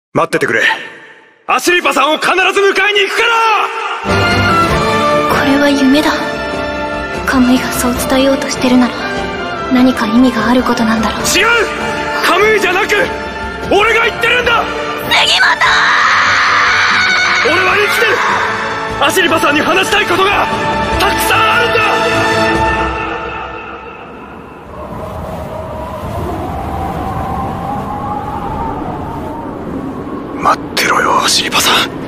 待っててくれ。アシリパさんを必ず迎えに行くから。 これは夢だ。カムイがそう伝えようとしてるなら何か意味があることなんだろう。 違う、カムイじゃなく俺が言ってるんだ。 杉本。 俺は生きてる。アシリパさんに話したいことがたくさんあるんだ。待ってろよ、アシリパさん。